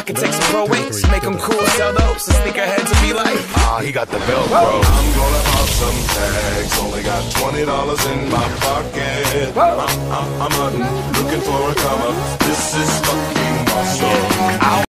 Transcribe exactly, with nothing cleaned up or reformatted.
I can take some pro weights, make them cool, sell those. The sneakerheads will be like, ah, he got the Velcro. I'm gonna pop some tags. Only got twenty dollars in my pocket. I'm, I'm, I'm hunting, looking for a come up. This is fucking awesome.